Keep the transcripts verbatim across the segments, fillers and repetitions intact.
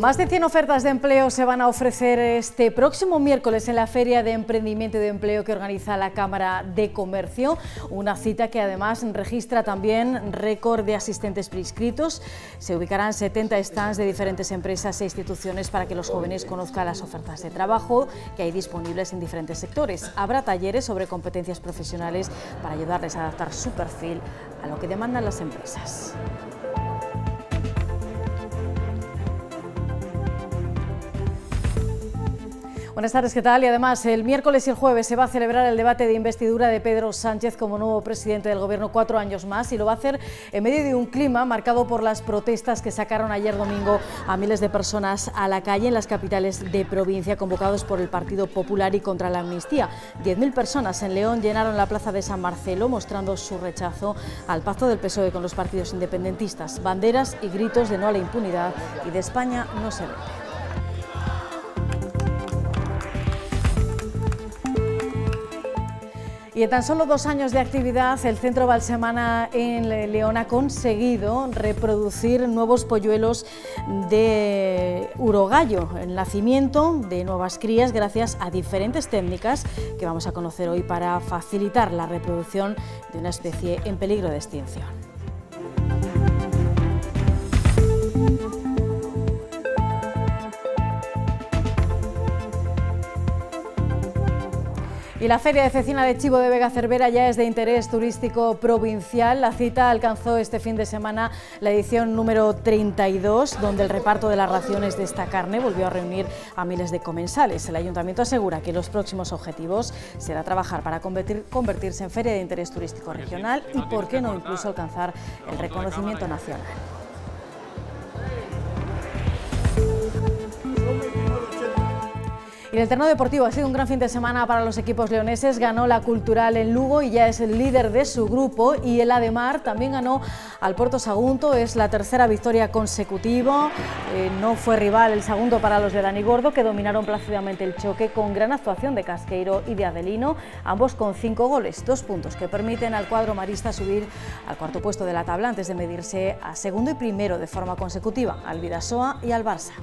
Más de cien ofertas de empleo se van a ofrecer este próximo miércoles en la Feria de Emprendimiento y de Empleo que organiza la Cámara de Comercio, una cita que además registra también récord de asistentes preinscritos. Se ubicarán setenta stands de diferentes empresas e instituciones para que los jóvenes conozcan las ofertas de trabajo que hay disponibles en diferentes sectores. Habrá talleres sobre competencias profesionales para ayudarles a adaptar su perfil a lo que demandan las empresas. Buenas tardes, ¿qué tal? Y además, el miércoles y el jueves se va a celebrar el debate de investidura de Pedro Sánchez como nuevo presidente del Gobierno, cuatro años más, y lo va a hacer en medio de un clima marcado por las protestas que sacaron ayer domingo a miles de personas a la calle en las capitales de provincia, convocados por el Partido Popular y contra la amnistía. diez mil personas en León llenaron la plaza de San Marcelo, mostrando su rechazo al pacto del P S O E con los partidos independentistas. Banderas y gritos de no a la impunidad y de España no se vende. Y en tan solo dos años de actividad, el Centro Balsemana en León ha conseguido reproducir nuevos polluelos de urogallo, el nacimiento de nuevas crías gracias a diferentes técnicas que vamos a conocer hoy para facilitar la reproducción de una especie en peligro de extinción. Y la Feria de Cecina de Chivo de Vega Cervera ya es de interés turístico provincial. La cita alcanzó este fin de semana la edición número treinta y dos, donde el reparto de las raciones de esta carne volvió a reunir a miles de comensales. El Ayuntamiento asegura que los próximos objetivos será trabajar para convertir, convertirse en feria de interés turístico regional y, por qué no, incluso alcanzar el reconocimiento nacional. Y el terreno deportivo ha sido un gran fin de semana para los equipos leoneses. Ganó la Cultural en Lugo y ya es el líder de su grupo, y el Ademar también ganó al Porto Sagunto, es la tercera victoria consecutiva. Eh, no fue rival el segundo para los de Dani Gordo, que dominaron plácidamente el choque con gran actuación de Casqueiro y de Adelino, ambos con cinco goles, dos puntos que permiten al cuadro marista subir al cuarto puesto de la tabla antes de medirse a segundo y primero de forma consecutiva, al Bidasoa y al Barça.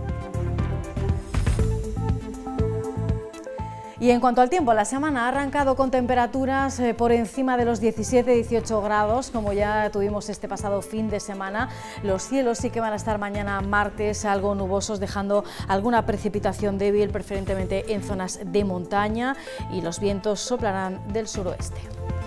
Y en cuanto al tiempo, la semana ha arrancado con temperaturas eh, por encima de los diecisiete a dieciocho grados, como ya tuvimos este pasado fin de semana. Los cielos sí que van a estar mañana martes algo nubosos, dejando alguna precipitación débil, preferentemente en zonas de montaña, y los vientos soplarán del suroeste.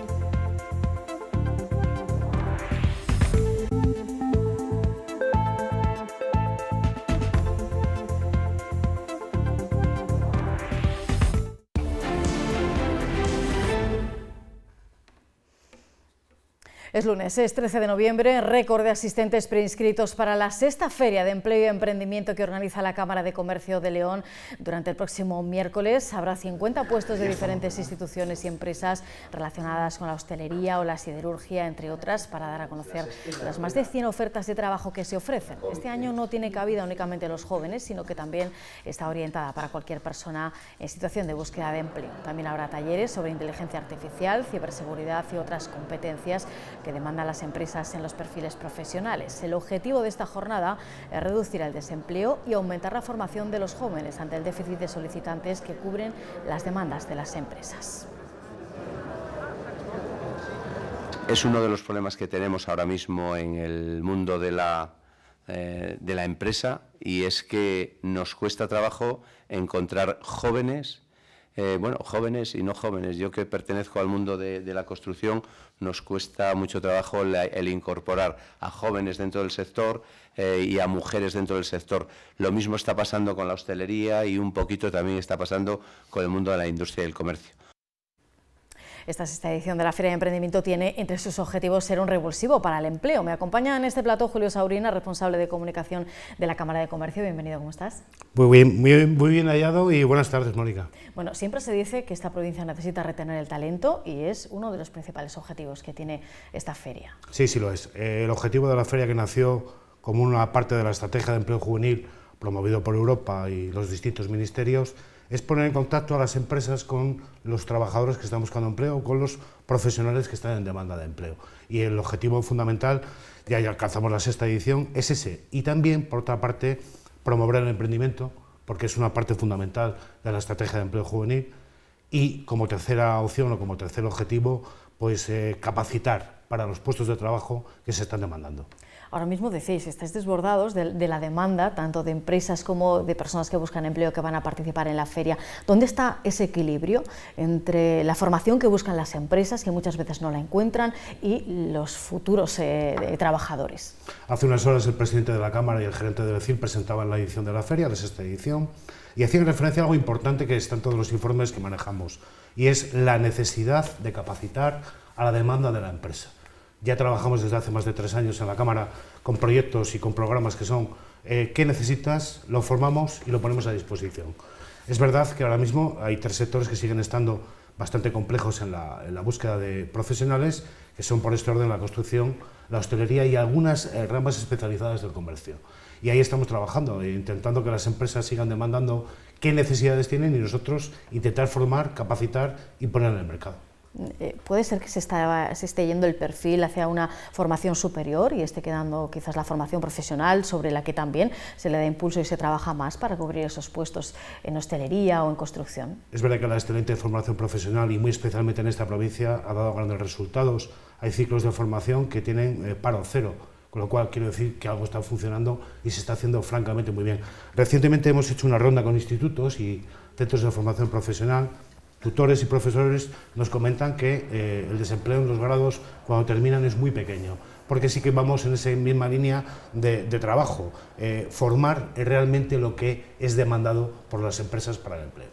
Es lunes, es trece de noviembre, récord de asistentes preinscritos para la sexta Feria de Empleo y Emprendimiento que organiza la Cámara de Comercio de León. Durante el próximo miércoles habrá cincuenta puestos de diferentes instituciones y empresas relacionadas con la hostelería o la siderurgia, entre otras, para dar a conocer las más de cien ofertas de trabajo que se ofrecen. Este año no tiene cabida únicamente los jóvenes, sino que también está orientada para cualquier persona en situación de búsqueda de empleo. También habrá talleres sobre inteligencia artificial, ciberseguridad y otras competencias que demandan las empresas en los perfiles profesionales. El objetivo de esta jornada es reducir el desempleo y aumentar la formación de los jóvenes ante el déficit de solicitantes que cubren las demandas de las empresas. Es uno de los problemas que tenemos ahora mismo en el mundo de la, eh, de la empresa, y es que nos cuesta trabajo encontrar jóvenes. Eh, bueno, jóvenes y no jóvenes. Yo, que pertenezco al mundo de, de la construcción, nos cuesta mucho trabajo la, el incorporar a jóvenes dentro del sector eh, y a mujeres dentro del sector. Lo mismo está pasando con la hostelería y un poquito también está pasando con el mundo de la industria y el comercio. Esta sexta edición de la Feria de Emprendimiento tiene entre sus objetivos ser un revulsivo para el empleo. Me acompaña en este plató Julio Saurina, responsable de comunicación de la Cámara de Comercio. Bienvenido, ¿cómo estás? Muy bien, muy, muy bien hallado, y buenas tardes, Mónica. Bueno, siempre se dice que esta provincia necesita retener el talento, y es uno de los principales objetivos que tiene esta feria. Sí, sí lo es. Eh, el objetivo de la feria, que nació como una parte de la estrategia de empleo juvenil promovido por Europa y los distintos ministerios, es poner en contacto a las empresas con los trabajadores que están buscando empleo, con los profesionales que están en demanda de empleo. Y el objetivo fundamental, ya, ya alcanzamos la sexta edición, es ese. Y también, por otra parte, promover el emprendimiento, porque es una parte fundamental de la estrategia de empleo juvenil, y como tercera opción o como tercer objetivo, pues eh, capacitar para los puestos de trabajo que se están demandando. Ahora mismo decís, estáis desbordados de, de la demanda, tanto de empresas como de personas que buscan empleo que van a participar en la feria. ¿Dónde está ese equilibrio entre la formación que buscan las empresas, que muchas veces no la encuentran, y los futuros eh, trabajadores? Hace unas horas el presidente de la Cámara y el gerente del E C I L presentaban la edición de la feria, la sexta edición, y hacían referencia a algo importante que está en todos los informes que manejamos, y es la necesidad de capacitar a la demanda de la empresa. Ya trabajamos desde hace más de tres años en la Cámara con proyectos y con programas que son eh, ¿qué necesitas? Lo formamos y lo ponemos a disposición. Es verdad que ahora mismo hay tres sectores que siguen estando bastante complejos en la, en la búsqueda de profesionales, que son por este orden la construcción, la hostelería y algunas eh, ramas especializadas del comercio. Y ahí estamos trabajando, eh, intentando que las empresas sigan demandando qué necesidades tienen y nosotros intentar formar, capacitar y poner en el mercado. ¿Puede ser que se, está, se esté yendo el perfil hacia una formación superior y esté quedando quizás la formación profesional, sobre la que también se le da impulso y se trabaja más para cubrir esos puestos en hostelería o en construcción? Es verdad que la excelente formación profesional, y muy especialmente en esta provincia, ha dado grandes resultados. Hay ciclos de formación que tienen eh, paro cero, con lo cual quiero decir que algo está funcionando y se está haciendo francamente muy bien. Recientemente hemos hecho una ronda con institutos y centros de formación profesional. Tutores y profesores nos comentan que eh, el desempleo en los grados cuando terminan es muy pequeño, porque sí que vamos en esa misma línea de, de trabajo, eh, formar realmente lo que es demandado por las empresas para el empleo.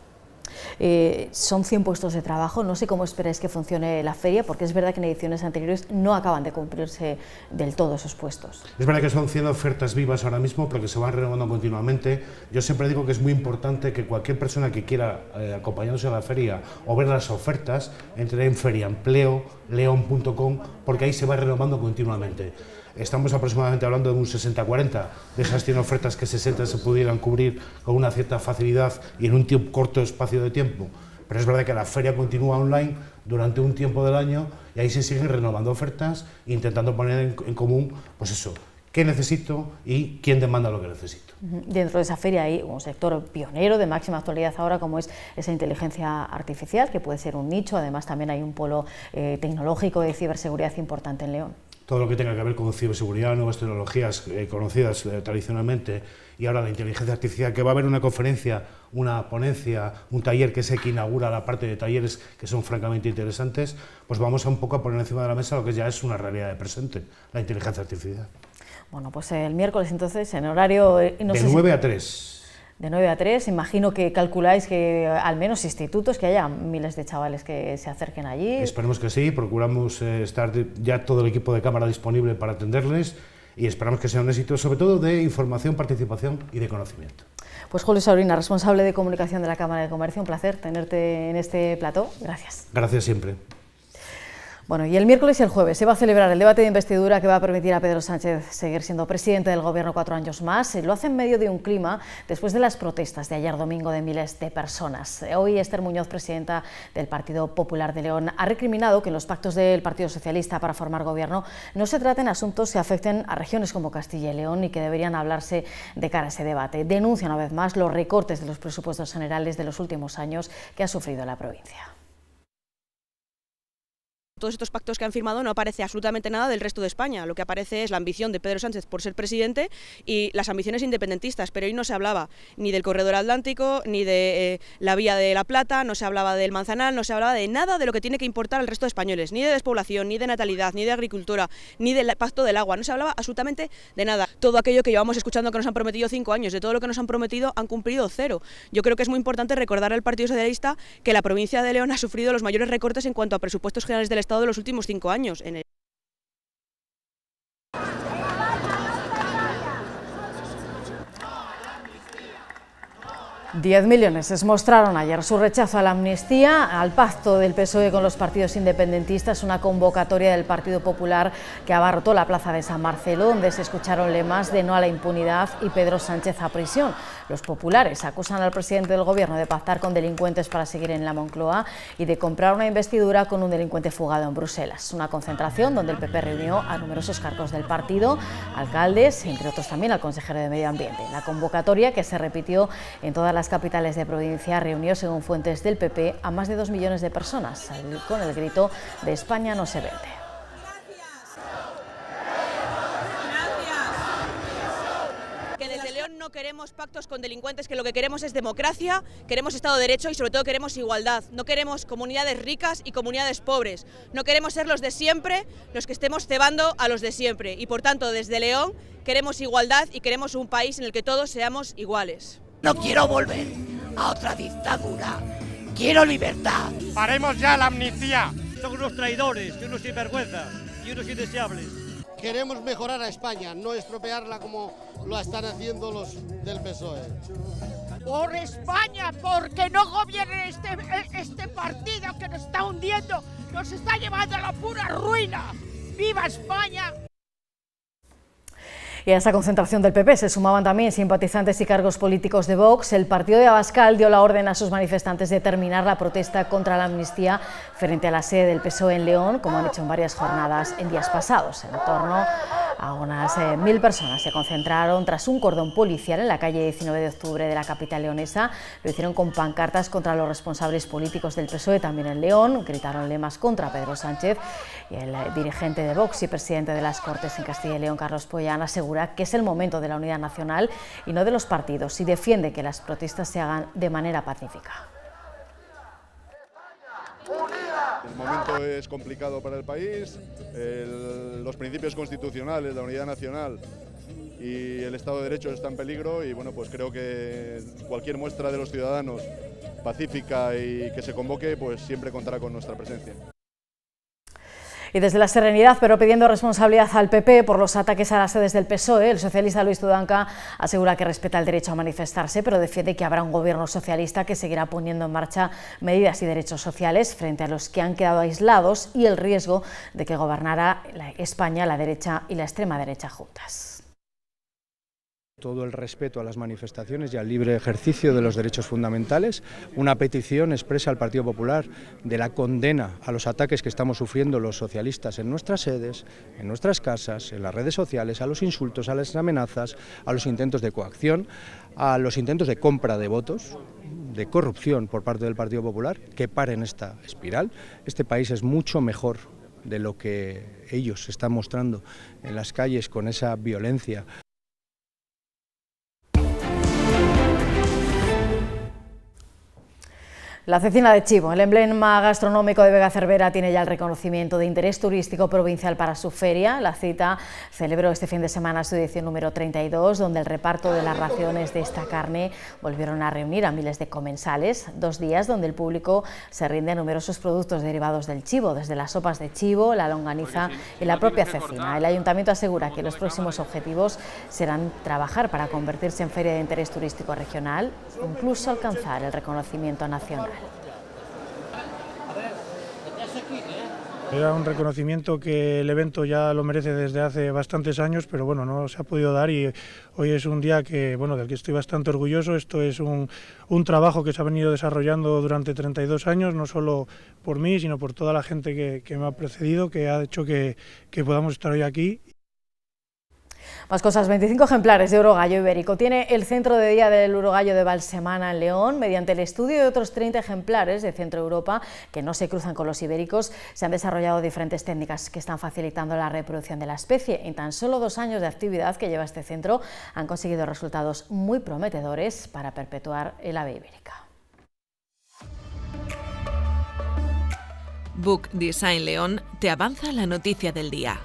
Eh, son cien puestos de trabajo, no sé cómo esperáis que funcione la feria, porque es verdad que en ediciones anteriores no acaban de cumplirse del todo esos puestos. Es verdad que son cien ofertas vivas ahora mismo, porque se van renovando continuamente. Yo siempre digo que es muy importante que cualquier persona que quiera eh, acompañarnos a la feria o ver las ofertas, entre en feriaempleo león punto com, porque ahí se va renovando continuamente. Estamos aproximadamente hablando de un sesenta cuarenta, de esas cien ofertas que sesenta se pudieran cubrir con una cierta facilidad y en un tiempo, corto espacio de tiempo. Pero es verdad que la feria continúa online durante un tiempo del año y ahí se siguen renovando ofertas, intentando poner en, en común, pues eso, qué necesito y quién demanda lo que necesito. Dentro de esa feria hay un sector pionero de máxima actualidad ahora, como es esa inteligencia artificial, que puede ser un nicho. Además también hay un polo eh, tecnológico de ciberseguridad importante en León. Todo lo que tenga que ver con ciberseguridad, nuevas tecnologías eh, conocidas eh, tradicionalmente, y ahora la inteligencia artificial, que va a haber una conferencia, una ponencia, un taller que es el que inaugura la parte de talleres que son francamente interesantes, pues vamos a un poco a poner encima de la mesa lo que ya es una realidad de presente, la inteligencia artificial. Bueno, pues el miércoles entonces, en horario... No de sé nueve si... a tres. De nueve a tres, imagino que calculáis que al menos institutos, que haya miles de chavales que se acerquen allí. Esperemos que sí, procuramos eh, estar ya todo el equipo de cámara disponible para atenderles y esperamos que sea un éxito, sobre todo de información, participación y de conocimiento. Pues Julio Sabrina, responsable de comunicación de la Cámara de Comercio, un placer tenerte en este plató. Gracias. Gracias siempre. Bueno, y el miércoles y el jueves se va a celebrar el debate de investidura que va a permitir a Pedro Sánchez seguir siendo presidente del Gobierno cuatro años más. Lo hace en medio de un clima después de las protestas de ayer domingo de miles de personas. Hoy Esther Muñoz, presidenta del Partido Popular de León, ha recriminado que en los pactos del Partido Socialista para formar gobierno no se traten asuntos que afecten a regiones como Castilla y León y que deberían hablarse de cara a ese debate. Denuncia una vez más los recortes de los presupuestos generales de los últimos años que ha sufrido la provincia. Todos estos pactos que han firmado no aparece absolutamente nada del resto de España. Lo que aparece es la ambición de Pedro Sánchez por ser presidente y las ambiciones independentistas, pero hoy no se hablaba ni del corredor atlántico, ni de eh, la vía de la Plata, no se hablaba del Manzanal, no se hablaba de nada de lo que tiene que importar al resto de españoles, ni de despoblación, ni de natalidad, ni de agricultura, ni del pacto del agua, no se hablaba absolutamente de nada. Todo aquello que llevamos escuchando que nos han prometido cinco años, de todo lo que nos han prometido han cumplido cero. Yo creo que es muy importante recordar al Partido Socialista que la provincia de León ha sufrido los mayores recortes en cuanto a presupuestos generales del Estado de los últimos cinco años. En el diez millones mostraron ayer su rechazo a la amnistía, al pacto del P S O E con los partidos independentistas, una convocatoria del Partido Popular que abarrotó la plaza de San Marcelo, donde se escucharon lemas de no a la impunidad y Pedro Sánchez a prisión. Los populares acusan al presidente del Gobierno de pactar con delincuentes para seguir en la Moncloa y de comprar una investidura con un delincuente fugado en Bruselas. Una concentración donde el P P reunió a numerosos cargos del partido, alcaldes, entre otros también al consejero de Medio Ambiente. La convocatoria, que se repitió en todas las capitales de provincia, reunió, según fuentes del P P, a más de dos millones de personas, con el grito de España no se vende. Que desde León no queremos pactos con delincuentes, que lo que queremos es democracia, queremos Estado de Derecho y sobre todo queremos igualdad. No queremos comunidades ricas y comunidades pobres. No queremos ser los de siempre, los que estemos cebando a los de siempre. Y por tanto, desde León queremos igualdad y queremos un país en el que todos seamos iguales. No quiero volver a otra dictadura, quiero libertad. Haremos ya la amnistía. Son unos traidores, unos sinvergüenzas y unos indeseables. Queremos mejorar a España, no estropearla como lo están haciendo los del P S O E. Por España, porque no gobierne este, este partido que nos está hundiendo, nos está llevando a la pura ruina. ¡Viva España! Y a esa concentración del P P se sumaban también simpatizantes y cargos políticos de Vox. El partido de Abascal dio la orden a sus manifestantes de terminar la protesta contra la amnistía frente a la sede del P S O E en León, como han hecho en varias jornadas en días pasados. En torno a unas eh, mil personas se concentraron tras un cordón policial en la calle diecinueve de octubre de la capital leonesa. Lo hicieron con pancartas contra los responsables políticos del P S O E también en León. Gritaron lemas contra Pedro Sánchez, y el eh, dirigente de Vox y presidente de las Cortes en Castilla y León, Carlos Pollán, asegura que es el momento de la unidad nacional y no de los partidos, y defiende que las protestas se hagan de manera pacífica. El momento es complicado para el país, el, los principios constitucionales, la unidad nacional y el Estado de Derecho está en peligro, y bueno, pues creo que cualquier muestra de los ciudadanos pacífica y que se convoque, pues siempre contará con nuestra presencia. Y desde la serenidad, pero pidiendo responsabilidad al P P por los ataques a las sedes del P S O E, el socialista Luis Tudanca asegura que respeta el derecho a manifestarse, pero defiende que habrá un gobierno socialista que seguirá poniendo en marcha medidas y derechos sociales frente a los que han quedado aislados, y el riesgo de que gobernara la España la derecha y la extrema derecha juntas. Todo el respeto a las manifestaciones y al libre ejercicio de los derechos fundamentales, una petición expresa al Partido Popular de la condena a los ataques que estamos sufriendo los socialistas en nuestras sedes, en nuestras casas, en las redes sociales, a los insultos, a las amenazas, a los intentos de coacción, a los intentos de compra de votos, de corrupción por parte del Partido Popular, que paren esta espiral. Este país es mucho mejor de lo que ellos están mostrando en las calles con esa violencia. La cecina de chivo, el emblema gastronómico de Vega Cervera, tiene ya el reconocimiento de interés turístico provincial para su feria. La cita celebró este fin de semana su edición número treinta y dos, donde el reparto de las raciones de esta carne volvieron a reunir a miles de comensales. Dos días donde el público se rinde a numerosos productos derivados del chivo, desde las sopas de chivo, la longaniza y la propia cecina. El ayuntamiento asegura que los próximos objetivos serán trabajar para convertirse en feria de interés turístico regional, incluso alcanzar el reconocimiento nacional. Era un reconocimiento que el evento ya lo merece desde hace bastantes años, pero bueno, no se ha podido dar, y hoy es un día que, bueno, del que estoy bastante orgulloso. Esto es un, un trabajo que se ha venido desarrollando durante treinta y dos años, no solo por mí, sino por toda la gente que, que me ha precedido, que ha hecho que, que podamos estar hoy aquí. Más cosas, veinticinco ejemplares de urogallo ibérico tiene el Centro de Día del Urogallo de Valsemana en León. Mediante el estudio de otros treinta ejemplares de Centro Europa que no se cruzan con los ibéricos, se han desarrollado diferentes técnicas que están facilitando la reproducción de la especie. En tan solo dos años de actividad que lleva este centro, han conseguido resultados muy prometedores para perpetuar el ave ibérica. Book Design León te avanza la noticia del día.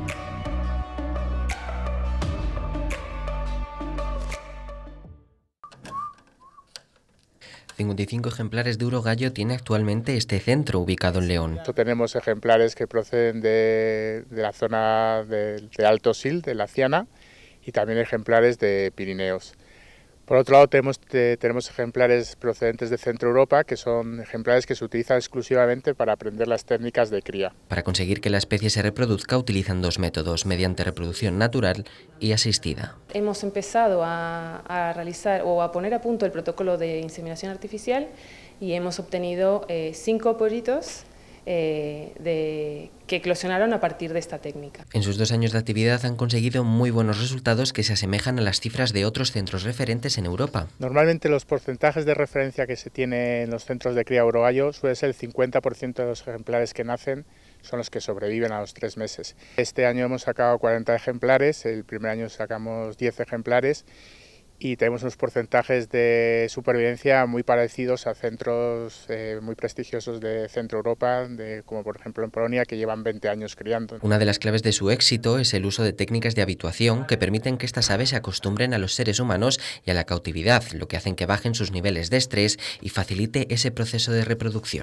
cincuenta y cinco ejemplares de urogallo tiene actualmente este centro ubicado en León. Tenemos ejemplares que proceden de, de la zona de, de Alto Sil, de la Ciana, y también ejemplares de Pirineos. Por otro lado, tenemos, te, tenemos ejemplares procedentes de Centro Europa, que son ejemplares que se utilizan exclusivamente para aprender las técnicas de cría. Para conseguir que la especie se reproduzca utilizan dos métodos, mediante reproducción natural y asistida. Hemos empezado a, a realizar o a poner a punto el protocolo de inseminación artificial y hemos obtenido eh, cinco pollitos Eh, de, que eclosionaron a partir de esta técnica. En sus dos años de actividad han conseguido muy buenos resultados que se asemejan a las cifras de otros centros referentes en Europa. Normalmente los porcentajes de referencia que se tiene en los centros de cría urogallo suele ser el cincuenta por ciento de los ejemplares que nacen son los que sobreviven a los tres meses. Este año hemos sacado cuarenta ejemplares, el primer año sacamos diez ejemplares y tenemos unos porcentajes de supervivencia muy parecidos a centros eh, muy prestigiosos de Centro Europa, de, como por ejemplo en Polonia, que llevan veinte años criando. Una de las claves de su éxito es el uso de técnicas de habituación que permiten que estas aves se acostumbren a los seres humanos y a la cautividad, lo que hacen que bajen sus niveles de estrés y facilite ese proceso de reproducción.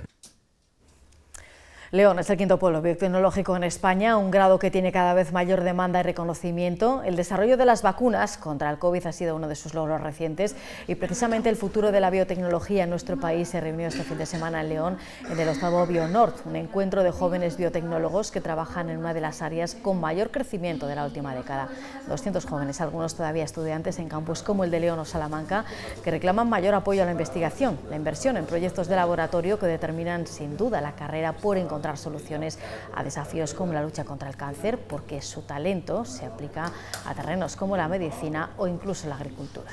León es el quinto polo biotecnológico en España, un grado que tiene cada vez mayor demanda y reconocimiento. El desarrollo de las vacunas contra el COVID ha sido uno de sus logros recientes y precisamente el futuro de la biotecnología en nuestro país se reunió este fin de semana en León en el octavo BioNord, un encuentro de jóvenes biotecnólogos que trabajan en una de las áreas con mayor crecimiento de la última década. doscientos jóvenes, algunos todavía estudiantes en campus como el de León o Salamanca, que reclaman mayor apoyo a la investigación, la inversión en proyectos de laboratorio que determinan sin duda la carrera por encontrar soluciones a desafíos como la lucha contra el cáncer, porque su talento se aplica a terrenos como la medicina o incluso la agricultura.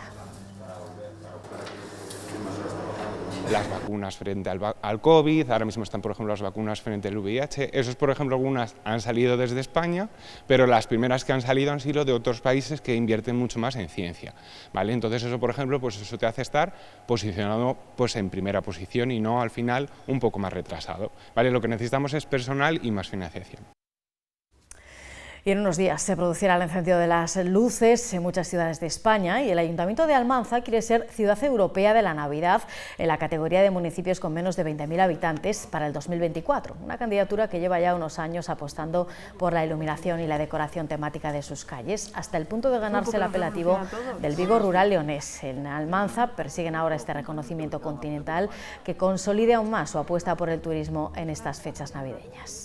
Las vacunas frente al, al COVID, ahora mismo están por ejemplo las vacunas frente al V I H, esos por ejemplo algunas han salido desde España, pero las primeras que han salido han sido de otros países que invierten mucho más en ciencia, ¿vale? Entonces eso por ejemplo, pues eso te hace estar posicionado pues en primera posición y no al final un poco más retrasado, ¿vale? Lo que necesitamos es personal y más financiación. Y en unos días se producirá el encendido de las luces en muchas ciudades de España y el Ayuntamiento de Almanza quiere ser Ciudad Europea de la Navidad en la categoría de municipios con menos de veinte mil habitantes para el dos mil veinticuatro, una candidatura que lleva ya unos años apostando por la iluminación y la decoración temática de sus calles, hasta el punto de ganarse el apelativo del Vigo rural leonés. En Almanza persiguen ahora este reconocimiento continental que consolide aún más su apuesta por el turismo en estas fechas navideñas.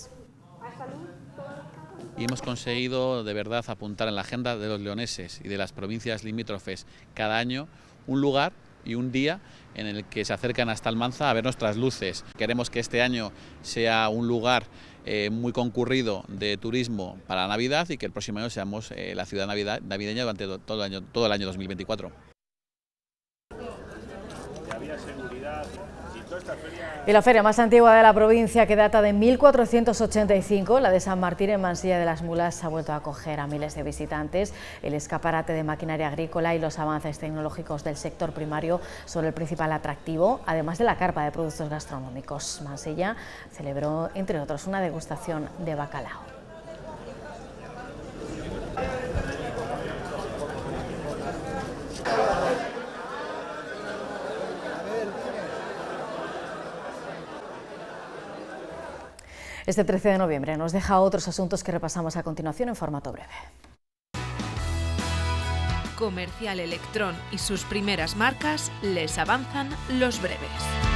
Y hemos conseguido de verdad apuntar en la agenda de los leoneses y de las provincias limítrofes cada año un lugar y un día en el que se acercan hasta Almanza a ver nuestras luces. Queremos que este año sea un lugar eh, muy concurrido de turismo para la Navidad y que el próximo año seamos eh, la ciudad navidad, navideña durante todo el año, todo el año dos mil veinticuatro. Y la feria más antigua de la provincia, que data de mil cuatrocientos ochenta y cinco, la de San Martín en Mansilla de las Mulas, ha vuelto a acoger a miles de visitantes. El escaparate de maquinaria agrícola y los avances tecnológicos del sector primario son el principal atractivo, además de la carpa de productos gastronómicos. Mansilla celebró, entre otros, una degustación de bacalao. Este trece de noviembre nos deja otros asuntos que repasamos a continuación en formato breve. Comercial Electrón y sus primeras marcas les avanzan los breves.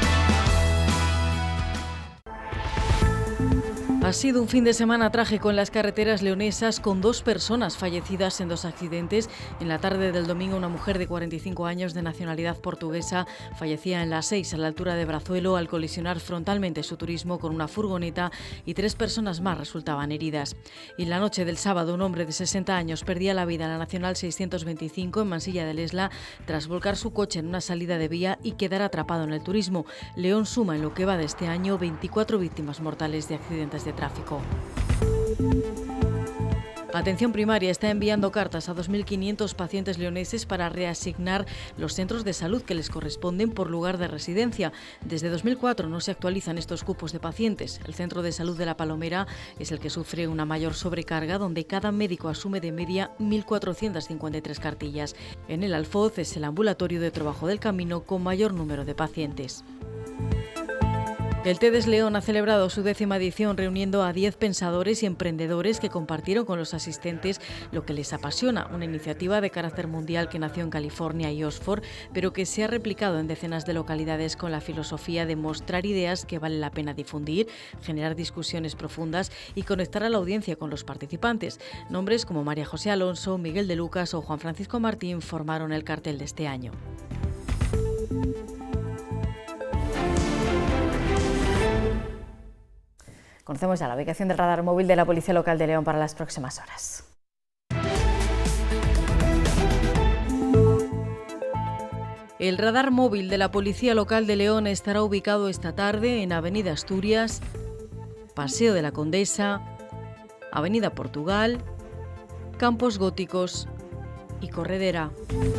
Ha sido un fin de semana trágico en las carreteras leonesas, con dos personas fallecidas en dos accidentes. En la tarde del domingo, una mujer de cuarenta y cinco años de nacionalidad portuguesa fallecía en la seis, a la altura de Brazuelo, al colisionar frontalmente su turismo con una furgoneta, y tres personas más resultaban heridas. Y en la noche del sábado, un hombre de sesenta años perdía la vida en la Nacional seiscientos veinticinco en Mansilla de Lesla tras volcar su coche en una salida de vía y quedar atrapado en el turismo. León suma en lo que va de este año veinticuatro víctimas mortales de accidentes de tráfico. Atención Primaria está enviando cartas a dos mil quinientos pacientes leoneses para reasignar los centros de salud que les corresponden por lugar de residencia. Desde dos mil cuatro no se actualizan estos cupos de pacientes. El Centro de Salud de La Palomera es el que sufre una mayor sobrecarga, donde cada médico asume de media mil cuatrocientas cincuenta y tres cartillas. En el Alfoz es el ambulatorio de Trabajo del Camino con mayor número de pacientes. El TEDx León ha celebrado su décima edición reuniendo a diez pensadores y emprendedores que compartieron con los asistentes lo que les apasiona, una iniciativa de carácter mundial que nació en California y Oxford, pero que se ha replicado en decenas de localidades con la filosofía de mostrar ideas que vale la pena difundir, generar discusiones profundas y conectar a la audiencia con los participantes. Nombres como María José Alonso, Miguel de Lucas o Juan Francisco Martín formaron el cartel de este año. Conocemos ya la ubicación del radar móvil de la Policía Local de León para las próximas horas. El radar móvil de la Policía Local de León estará ubicado esta tarde en Avenida Asturias, Paseo de la Condesa, Avenida Portugal, Campos Góticos y Corredera.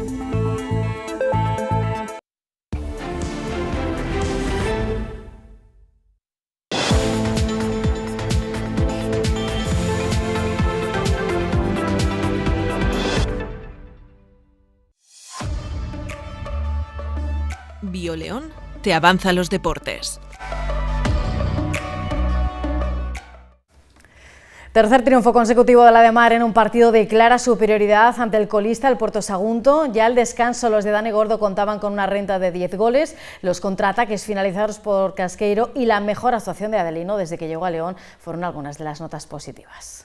BioLeón te avanza los deportes. Tercer triunfo consecutivo de la de Mar en un partido de clara superioridad ante el colista, el Puerto Sagunto. Ya al descanso los de Dani Gordo contaban con una renta de diez goles, los contraataques finalizados por Casqueiro y la mejor actuación de Adelino desde que llegó a León fueron algunas de las notas positivas.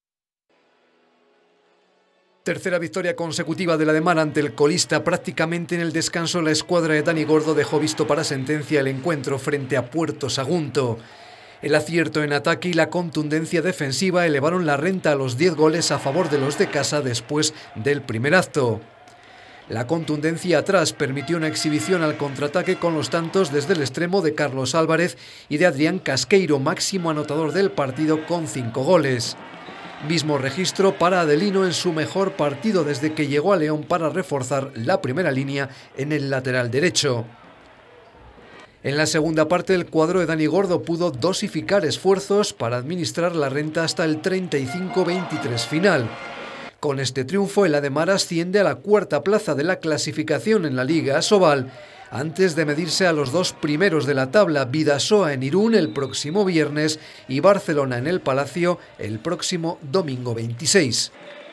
Tercera victoria consecutiva de la de Mar ante el colista. Prácticamente en el descanso la escuadra de Dani Gordo dejó visto para sentencia el encuentro frente a Puerto Sagunto. El acierto en ataque y la contundencia defensiva elevaron la renta a los diez goles a favor de los de casa después del primer acto. La contundencia atrás permitió una exhibición al contraataque con los tantos desde el extremo de Carlos Álvarez y de Adrián Casqueiro, máximo anotador del partido con cinco goles. Mismo registro para Adelino en su mejor partido desde que llegó a León para reforzar la primera línea en el lateral derecho. En la segunda parte el cuadro de Dani Gordo pudo dosificar esfuerzos para administrar la renta hasta el treinta y cinco veintitrés final. Con este triunfo el Ademar asciende a la cuarta plaza de la clasificación en la Liga Asobal, antes de medirse a los dos primeros de la tabla, Bidasoa en Irún el próximo viernes y Barcelona en el Palacio el próximo domingo veintiséis.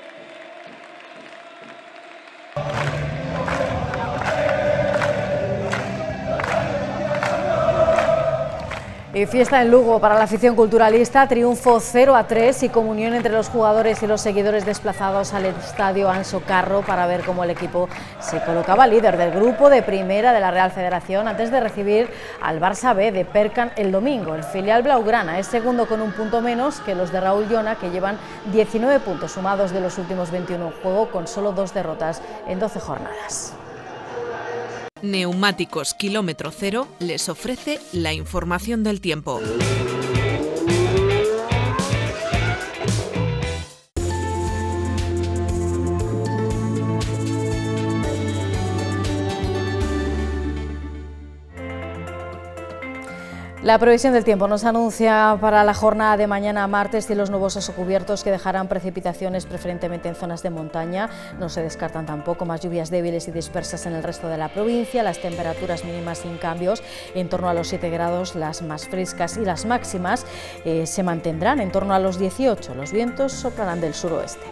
Y fiesta en Lugo para la afición culturalista, triunfo cero a tres y comunión entre los jugadores y los seguidores desplazados al estadio Anso Carro para ver cómo el equipo se colocaba líder del grupo de primera de la Real Federación antes de recibir al Barça B de Perkan el domingo. El filial blaugrana es segundo con un punto menos que los de Raúl Llona, que llevan diecinueve puntos sumados de los últimos veintiuno en juego con solo dos derrotas en doce jornadas. Neumáticos Kilómetro Cero les ofrece la información del tiempo. La previsión del tiempo nos anuncia para la jornada de mañana martes cielos nubosos o cubiertos que dejarán precipitaciones preferentemente en zonas de montaña. No se descartan tampoco más lluvias débiles y dispersas en el resto de la provincia. Las temperaturas mínimas sin cambios en torno a los siete grados, las más frescas y las máximas eh, se mantendrán en torno a los dieciocho. Los vientos soplarán del suroeste.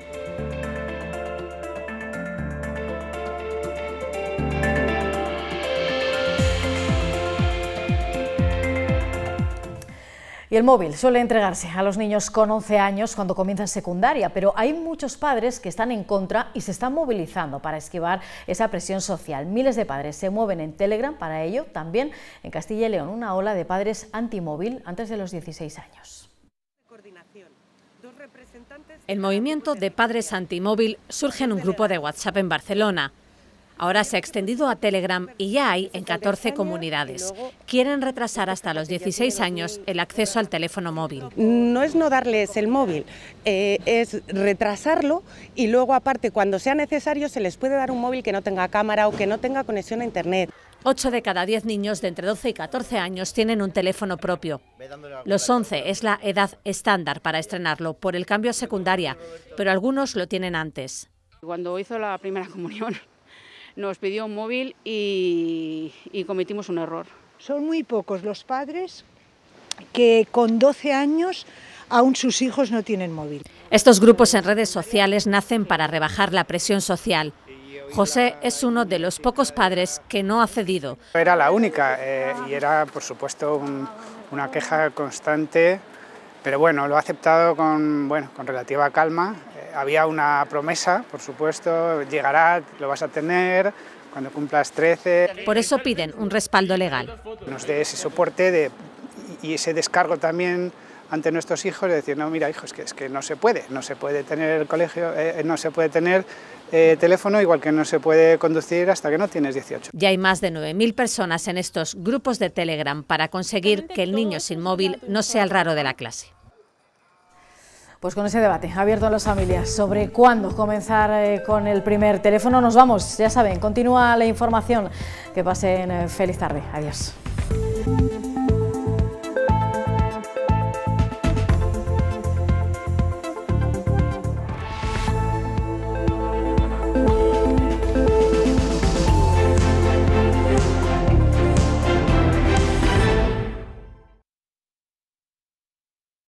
Y el móvil suele entregarse a los niños con once años cuando comienzan secundaria, pero hay muchos padres que están en contra y se están movilizando para esquivar esa presión social. Miles de padres se mueven en Telegram para ello, también en Castilla y León, una ola de padres antimóvil antes de los dieciséis años. El movimiento de padres antimóvil surge en un grupo de WhatsApp en Barcelona. Ahora se ha extendido a Telegram y ya hay en catorce comunidades. Quieren retrasar hasta los dieciséis años el acceso al teléfono móvil. No es no darles el móvil, eh, es retrasarlo y luego aparte cuando sea necesario se les puede dar un móvil que no tenga cámara o que no tenga conexión a internet. ocho de cada diez niños de entre doce y catorce años tienen un teléfono propio. Los once es la edad estándar para estrenarlo por el cambio a secundaria, pero algunos lo tienen antes. Cuando hizo la primera comunión, nos pidió un móvil y, y cometimos un error. Son muy pocos los padres que con doce años aún sus hijos no tienen móvil. Estos grupos en redes sociales nacen para rebajar la presión social. José es uno de los pocos padres que no ha cedido. Era la única eh, y era, por supuesto, un, una queja constante, pero bueno, lo ha aceptado con, bueno, con relativa calma. Eh, había una promesa, por supuesto, llegará, lo vas a tener cuando cumplas trece. Por eso piden un respaldo legal. Nos dé ese soporte de, y ese descargo también ante nuestros hijos, de decir, no, mira, hijos, que es que no se puede, no se puede tener el colegio, eh, no se puede tener eh, teléfono, igual que no se puede conducir hasta que no tienes dieciocho. Ya hay más de nueve mil personas en estos grupos de Telegram para conseguir que el niño sin móvil no sea el raro de la clase. Pues con ese debate abierto a las familias sobre cuándo comenzar eh, con el primer teléfono, nos vamos. Ya saben, continúa la información. Que pasen eh, feliz tarde. Adiós.